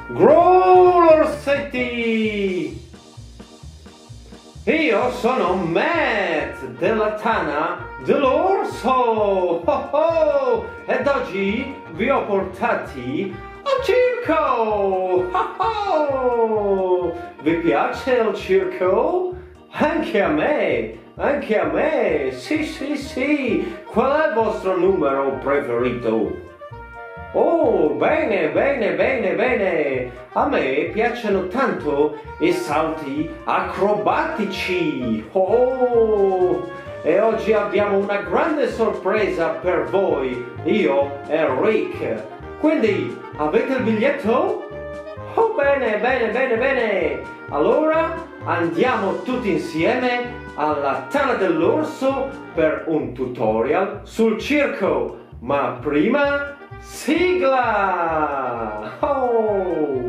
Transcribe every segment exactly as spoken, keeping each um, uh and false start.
Grolorsetti! Io sono Matt della Tana dell'Orso! Oh oh! Ed oggi vi ho portati al circo! Oh oh! Vi piace il circo? Anche a me! Anche a me! Sì, sì, sì! Qual è il vostro numero preferito? Oh, bene, bene, bene, bene! A me piacciono tanto i salti acrobatici! Oh! E oggi abbiamo una grande sorpresa per voi, io e Rick! Quindi, avete il biglietto? Oh, bene, bene, bene, bene! Allora, andiamo tutti insieme alla Tana dell'Orso per un tutorial sul circo! Ma prima... sigla! Oh!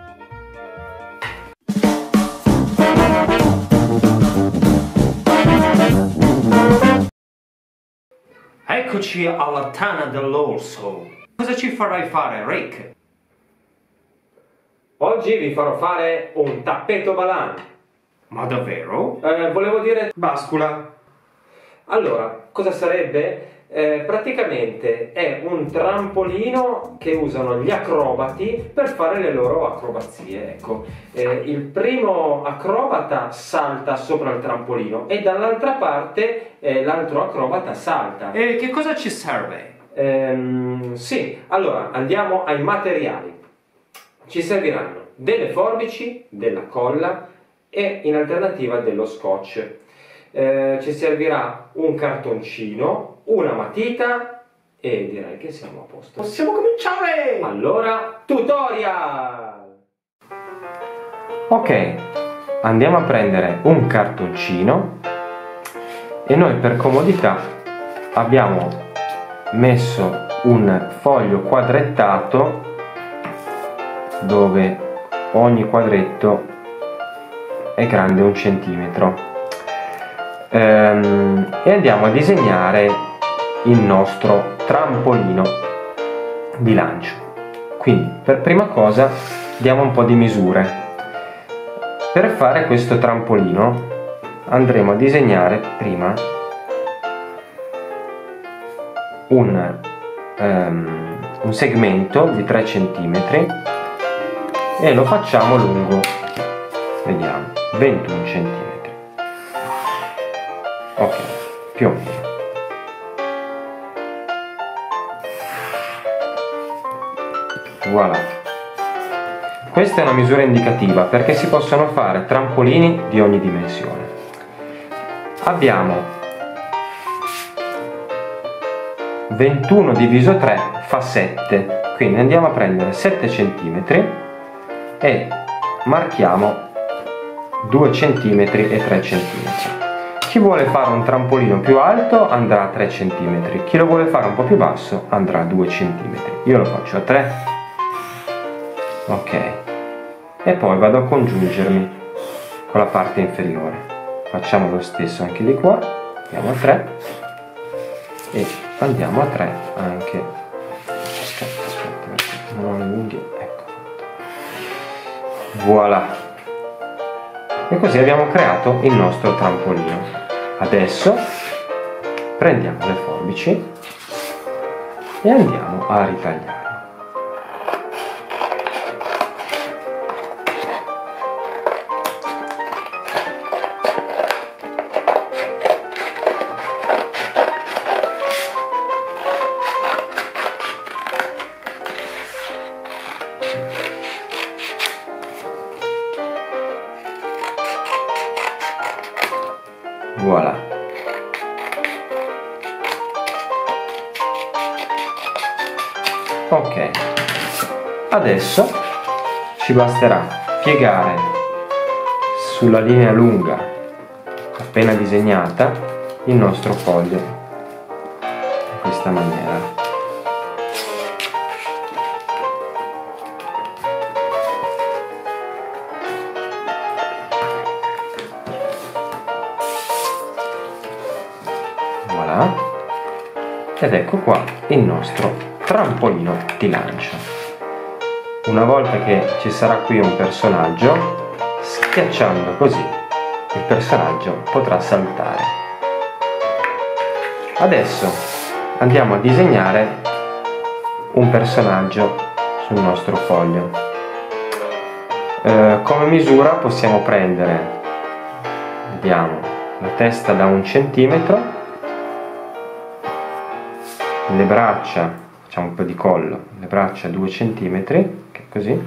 Eccoci alla Tana dell'Orso. Cosa ci farai fare, Rick? Oggi vi farò fare un tappeto balan. Ma davvero? Eh, volevo dire bascula. Allora, cosa sarebbe? Eh, praticamente è un trampolino che usano gli acrobati per fare le loro acrobazie. Ecco, eh, il primo acrobata salta sopra il trampolino e dall'altra parte eh, l'altro acrobata salta. E che cosa ci serve? Ehm, sì, allora andiamo ai materiali. Ci serviranno delle forbici, della colla e in alternativa dello scotch. Eh, ci servirà un cartoncino, una matita e direi che siamo a posto. Possiamo cominciare! Allora, tutorial! Ok, andiamo a prendere un cartoncino e noi per comodità abbiamo messo un foglio quadrettato dove ogni quadretto è grande un centimetro. Ehm, e andiamo a disegnare il nostro trampolino di lancio. Quindi per prima cosa diamo un po' di misure. Per fare questo trampolino andremo a disegnare prima un, um, un segmento di tre centimetri e lo facciamo lungo, vediamo, ventuno centimetri. Ok, più o meno. Voilà. Questa è una misura indicativa perché si possono fare trampolini di ogni dimensione. Abbiamo ventuno diviso tre fa sette, quindi andiamo a prendere sette centimetri e marchiamo due centimetri e tre centimetri. Chi vuole fare un trampolino più alto andrà a tre centimetri, chi lo vuole fare un po' più basso andrà a due centimetri. Io lo faccio a tre. Ok. E poi vado a congiungermi con la parte inferiore. Facciamo lo stesso anche di qua. Andiamo a tre. E andiamo a tre anche. Aspetta, aspetta, perché non ho le unghie. Ecco. Voilà. E così abbiamo creato il nostro trampolino. Adesso prendiamo le forbici e andiamo a ritagliare. Voilà. Ok, adesso ci basterà piegare sulla linea lunga appena disegnata il nostro foglio in questa maniera. Voilà. Ed ecco qua il nostro trampolino di lancio. una volta che ci sarà qui un personaggio, schiacciando così il personaggio potrà saltare. Adesso andiamo a disegnare un personaggio sul nostro foglio. Eh, come misura possiamo prendere, vediamo, la testa da un centimetro, le braccia, facciamo un po' di collo, le braccia due centimetri, che è così,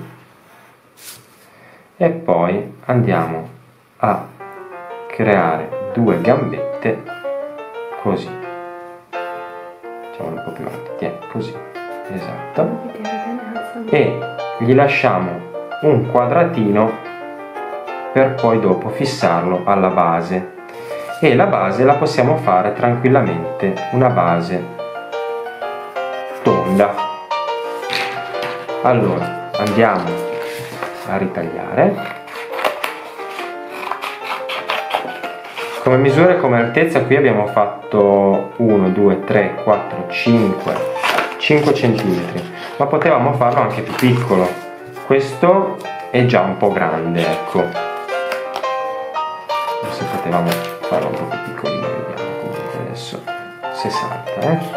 e poi andiamo a creare due gambette così, facciamolo un po' più avanti, così, esatto, e gli lasciamo un quadratino per poi dopo fissarlo alla base, e la base la possiamo fare tranquillamente una base tonda. Allora andiamo a ritagliare. Come misura e come altezza qui abbiamo fatto uno, due, tre, quattro, cinque, cinque centimetri, ma potevamo farlo anche più piccolo. Questo è già un po' grande, ecco. Adesso potevamo farlo un po' più piccolino, vediamo comunque adesso se salta, eh.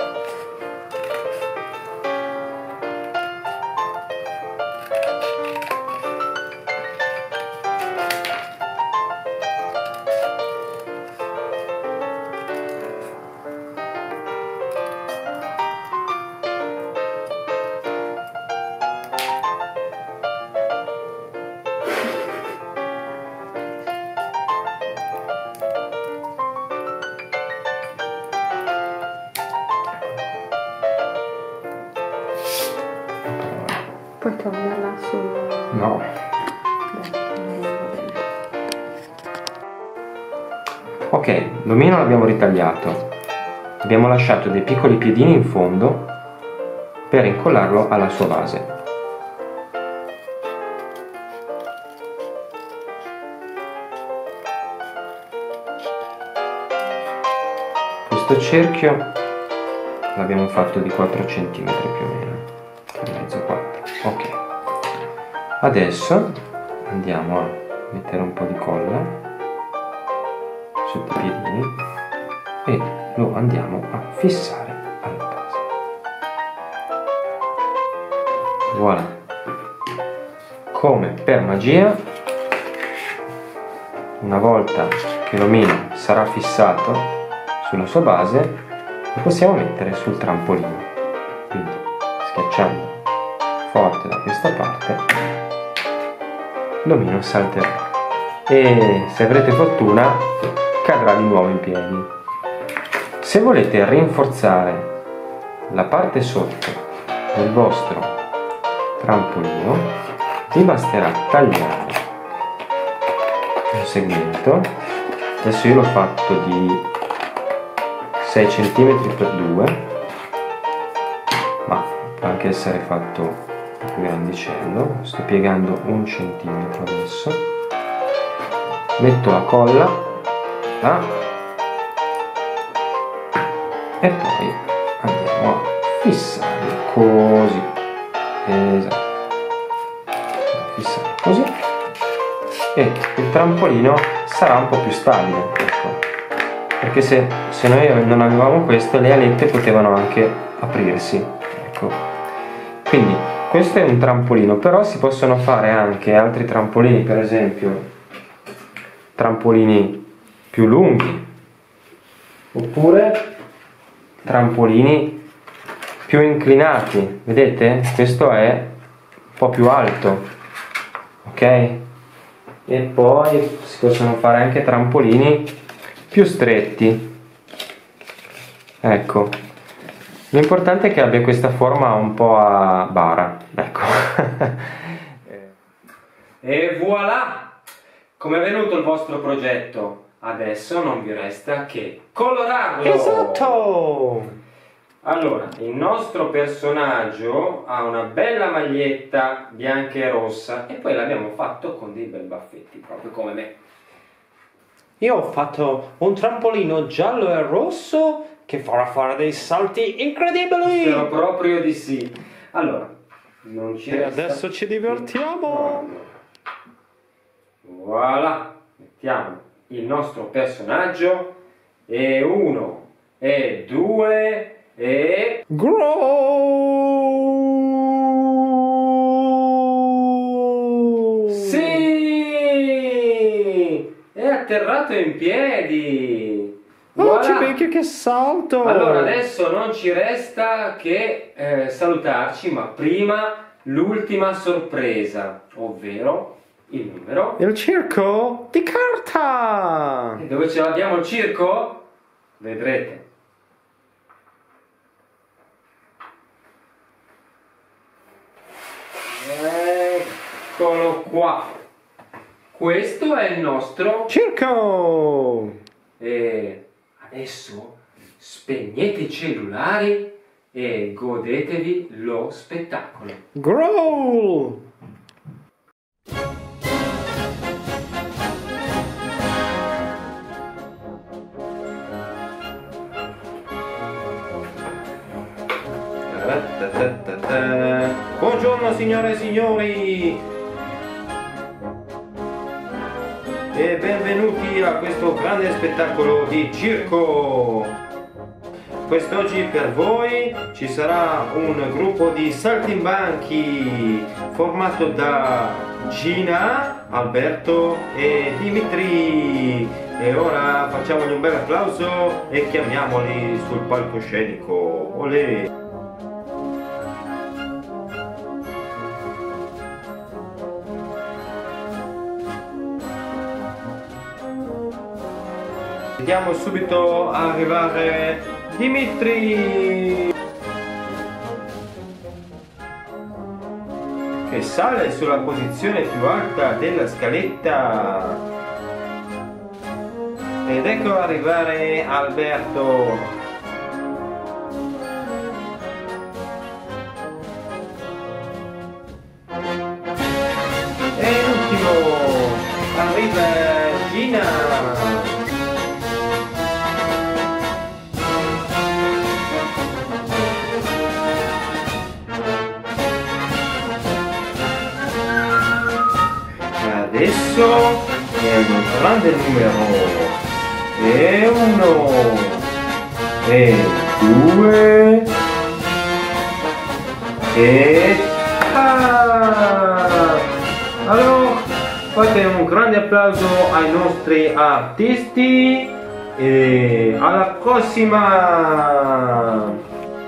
Puoi toglierla sul... No. Ok, l'omino l'abbiamo ritagliato. Abbiamo lasciato dei piccoli piedini in fondo per incollarlo alla sua base. Questo cerchio l'abbiamo fatto di quattro centimetri più o meno, tre e mezzo, quattro. Ok, adesso andiamo a mettere un po' di colla sotto i piedini e lo andiamo a fissare alla base. Voilà, come per magia, una volta che l'omino sarà fissato sulla sua base, lo possiamo mettere sul trampolino, quindi schiacciando forte da questa parte l'omino salterà e, se avrete fortuna, cadrà di nuovo in piedi. Se volete rinforzare la parte sotto del vostro trampolino, vi basterà tagliare un segmento. Adesso io l'ho fatto di sei centimetri per due, ma può anche essere fatto più grandicello. Sto piegando un centimetro adesso, metto la colla là e poi andiamo a fissarlo così, esatto, fissare così, e il trampolino sarà un po' più stabile, ecco, perché se, se noi non avevamo questo, le alette potevano anche aprirsi, ecco. Quindi questo è un trampolino, però si possono fare anche altri trampolini, per esempio trampolini più lunghi, oppure trampolini più inclinati. Vedete? Questo è un po' più alto, ok? E poi si possono fare anche trampolini più stretti, ecco. L'importante è che abbia questa forma un po' a bara, ecco. E voilà! Come è venuto il vostro progetto? Adesso non vi resta che colorarlo! Esatto! Allora, il nostro personaggio ha una bella maglietta bianca e rossa e poi l'abbiamo fatto con dei bei baffetti, proprio come me. Io ho fatto un trampolino giallo e rosso che farà fare dei salti incredibili! Spero proprio di sì. Allora, Non ci E resta- adesso ci divertiamo. Voilà, mettiamo il nostro personaggio e uno e due e Grow! sì! È atterrato in piedi. Oh, Voilà. ci becchi che salto! Allora adesso non ci resta che eh, salutarci, ma prima l'ultima sorpresa, ovvero il numero. Il circo di carta! E dove ce l'abbiamo il circo? Vedrete. Eccolo qua. Questo è il nostro. Circo! E adesso spegnete i cellulari e godetevi lo spettacolo. Growl! Buongiorno signore e signori e benvenuti a questo grande spettacolo di circo. Quest'oggi per voi ci sarà un gruppo di saltimbanchi formato da Gina, Alberto e Dimitri. E ora facciamogli un bel applauso e chiamiamoli sul palcoscenico. Olè! Vediamo subito arrivare Dimitri, che sale sulla posizione più alta della scaletta. Ed ecco arrivare Alberto. E l'ultimo arriva Gina. Adesso è un grande numero. E uno, e due, e ah! Allora, fate un grande applauso ai nostri artisti e alla prossima!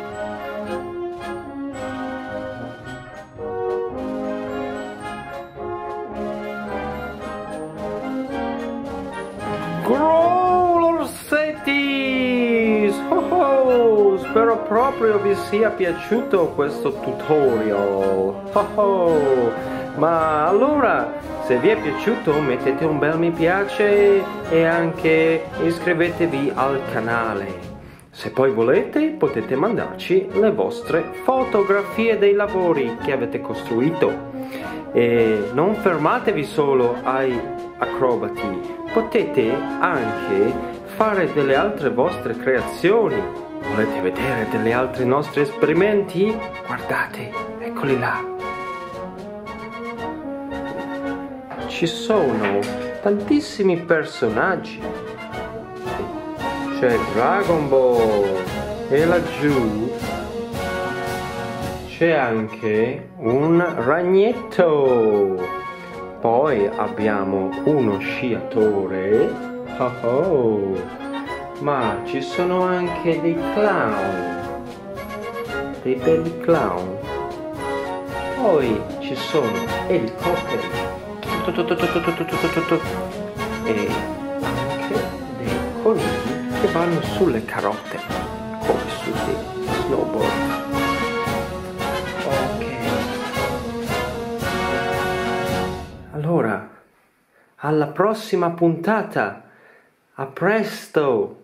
Growlersetis! Oh oh, spero proprio vi sia piaciuto questo tutorial. Oh oh. Ma allora, se vi è piaciuto mettete un bel mi piace e anche iscrivetevi al canale. Se poi volete potete mandarci le vostre fotografie dei lavori che avete costruito. E non fermatevi solo ai acrobati, potete anche fare delle altre vostre creazioni. Volete vedere degli altri nostri esperimenti? Guardate, eccoli là. Ci sono tantissimi personaggi. C'è Dragon Ball e laggiù c'è anche un ragnetto. Poi abbiamo uno sciatore. Oh oh. Ma ci sono anche dei clown, dei belli clown. Poi ci sono elicotteri e anche dei conigli che vanno sulle carote come su dei snowboard. Allora, alla prossima puntata. A presto!